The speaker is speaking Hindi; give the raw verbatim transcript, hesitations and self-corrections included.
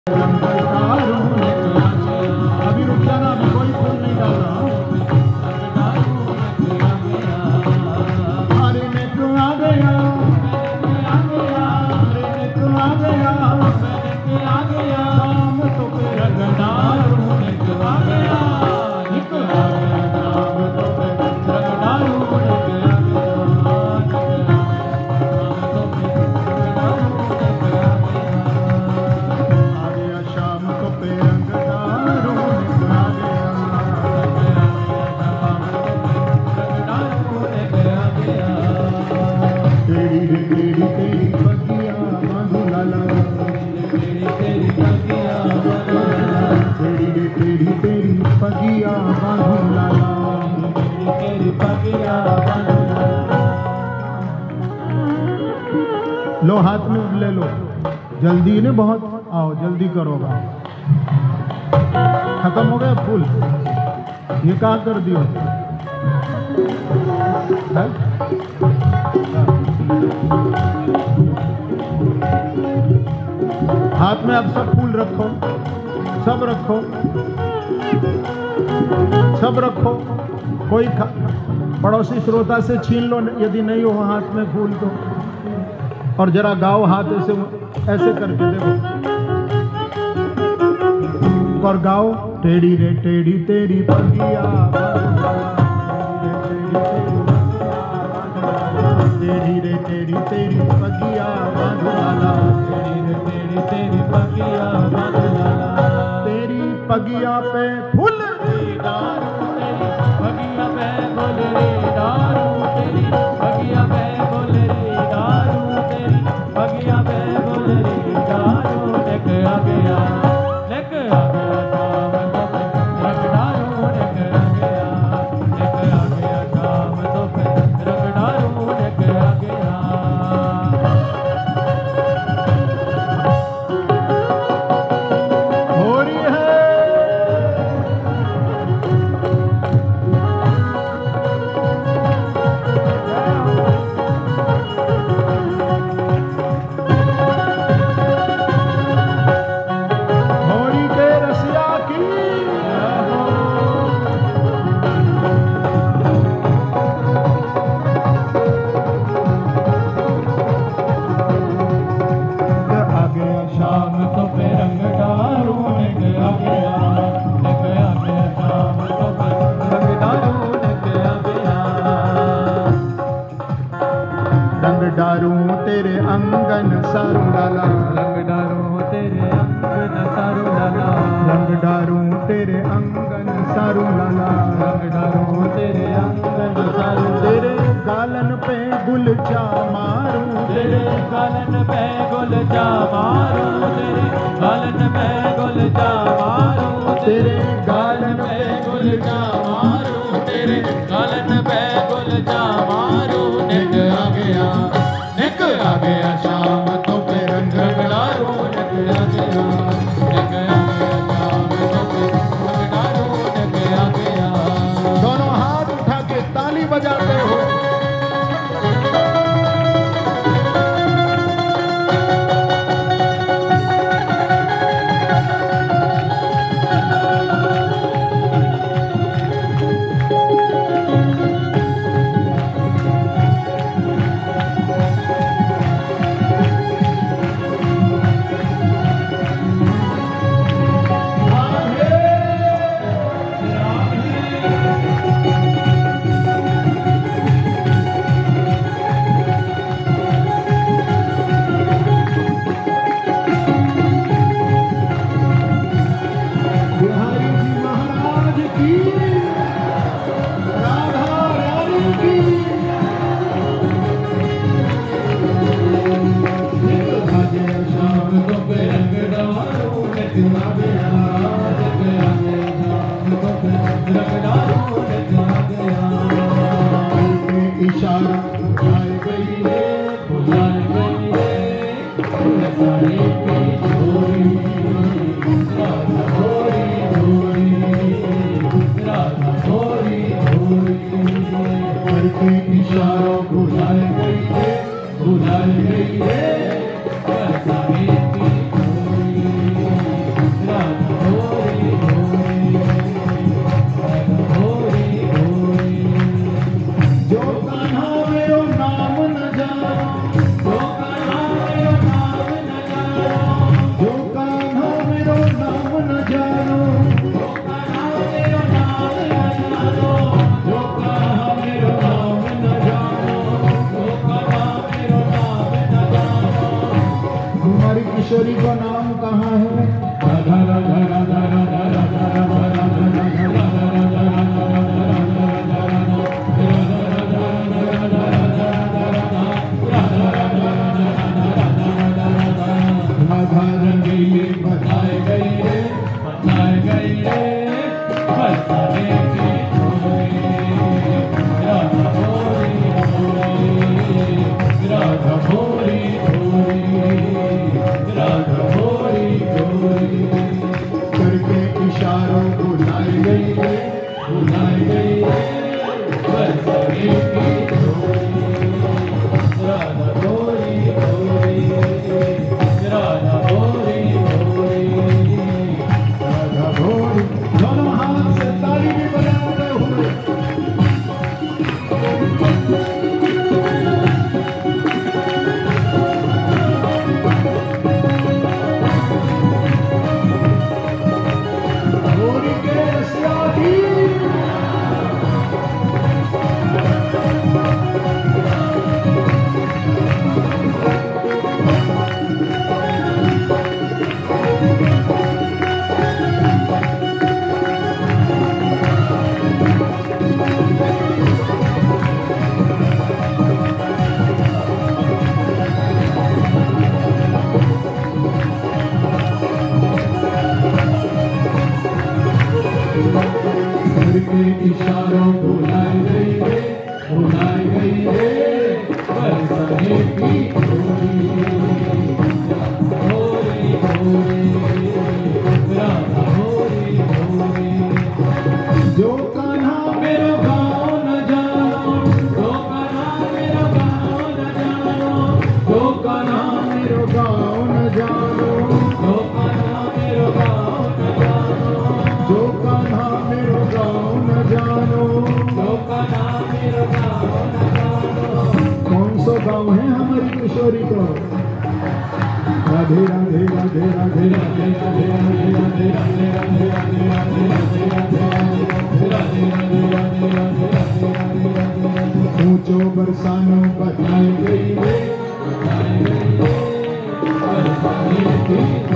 अभी रुक जाना, अभी कोई फूल नहीं डाल रहा। अरे मैं तू आ गया, आ गया, अरे मैं तू आ गया, आ गया, नाम तो तेरा गंडारू मैं तू आ गया, निक आ गया, नाम तो तेरा गंडारू मैं तू आ गया। लो हाथ में ले लो, जल्दी ने बहुत, आओ जल्दी करो। खत्म हो गया फूल, निकाह कर दियो। हाथ में अब सब फूल रखो, सब रखो, सब रखो। कोई पड़ोसी श्रोता से छीन लो यदि नहीं हो हाथ में फूल तो, और जरा गाओ हाथ ऐसे ऐसे करके देखो और गाओ। टेढ़ी रे टेढ़ी तेरी पगिया, टेढ़ी रे टेढ़ी तेरी पगिया बांधुलाला, टेढ़ी रे टेढ़ी तेरी पगिया बांधुलाला। तेरी पगिया पे फूल दारू, तेरी पगिया पे फूल दारू, तेरी पगिया पे फूल दारू, तेरी पगिया पे फूल दारू। लेक आ गया, लेक आ गया शाम तो रगड़ारू, लेक आ गया, लेक आ गया शाम तो रगड़ारू, लेक आ गया। हो रही है डारू तेरे अंगन सारू लाला, रंग डारू तेरे अंगन सारू लाला, रंग डारू तेरे अंगन सारू लाला, रंग डारू तेरे अंगन सारू। तेरे गालन पे गुलचा मारू, तेरे गालन पे गुलचा मारू, तेरे गालन पे गुलचा मारू, तेरे गालन पे गुलचा मारू, तेरे गालन पे गुलचा मारू। निक आ गया, निक आ गया शाम तो पे रंग डारू, निक आ गया, निक आ गया शाम तो पे रंग डारू, निक आ गया। दोनों हाथ उठा के ताली बजाते हो। इशारा बुलाए गई है, बुलाए गई है, सारे की छोरी राधा छोरी छोरी, राधा छोरी छोरी। करके इशारों बुलाए गई है, बुलाए गई है, सारे की छोरी। इशारों भुलाई गई रे, भुलाई गई रे, बरसाने की गोरी, गोरी गोरी, राधा गोरी गोरी। जो कान्हा मेरा गाँव न जानो, जो कान्हा मेरा गाँव न जानो, जो कान्हा मेरा गाँव न जानो, जो कान्हा मेरा गाँव न जानो, जो कान्हा मेरा गाँव न जानो, जो कान्हा मेरा गाँव न जानो। कौन सा गाँव है हमारी किशोरी को? राधे राधे राधे राधे राधे राधे राधे राधे राधे राधे राधे राधे राधे राधे राधे राधे। ऊंचो बरसानो बताई गई रे, बताई गई रे, बरसाने की